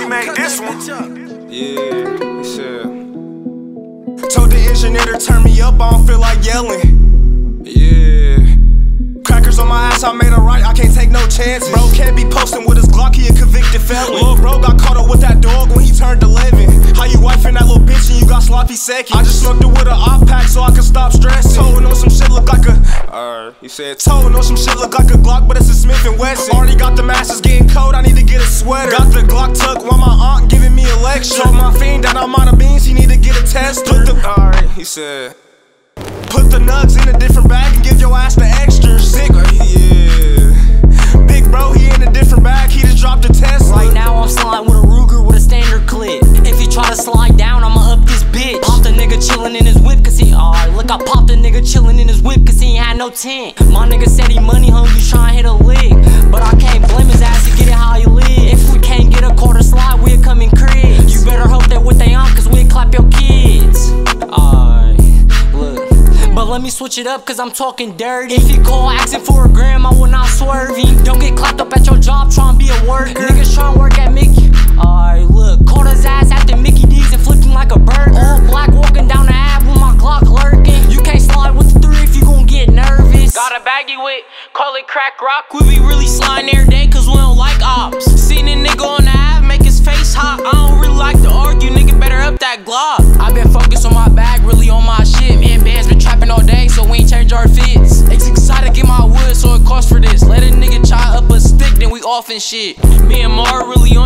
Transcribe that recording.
we made this one. Yeah, he said. Told the engineer to turn me up, I don't feel like yelling. Yeah. Crackers on my ass, I made a right, I can't take no chances. Bro can't be posting with his Glock, he a convicted felon. Lil' bro got caught up with that dog when he turned 11. How you wifing that little bitch and you got sloppy seconds? I just smoked it with an op pack so I could stop stressing. Towing on some shit look like a He said, towing on some shit look like a Glock, but it's a Smith & Wesson. Already got the masters getting cold, I need to get a sweater. Got the Glock tucked while my aunt giving me a lecture. Told my fiend that I'm out of beans, he need to get a test. he said, Put the nugs in a different bag and give your ass the extra. Sick, yeah. Big bro, he in a different bag, he just dropped a test. Right now I'm sliding with a Ruger with a standard clip. If he try to slide down, I'ma up this bitch. Popped a nigga chillin' in his whip cause he look, I popped a nigga chillin' in his whip cause he ain't had no tent. My nigga said he money hungry, tryna hit a lick, but I can't blame his ass to get it how he live. If we can't get a quarter slide, we'll come in cribs. You better hope that what they on cause we'll clap your kids. Look, but let me switch it up cause I'm talking dirty. If he call asking for a gram, I will not swerve him. Don't get clapped up at your job tryna be a worker. Niggas tryna work at Mickey. Look, caught his ass after Mickey D's and flipped him like a burger. All black walking down the ave with my Glock lurking. You can't slide with the 3 if you gon' get nervous. Got a baggy with, call it crack rock. We be really sliding every day cause we don't like ops. Seen a nigga on the ave make his face hot. I don't really like to argue, nigga better up that Glock. I been focused on my bag, really on my shit. Me and Bands been trapping all day so we ain't change our fits. Excited to get my wood so it costs for this. Let a nigga chop up a stick then we off and shit. Me and Mar really on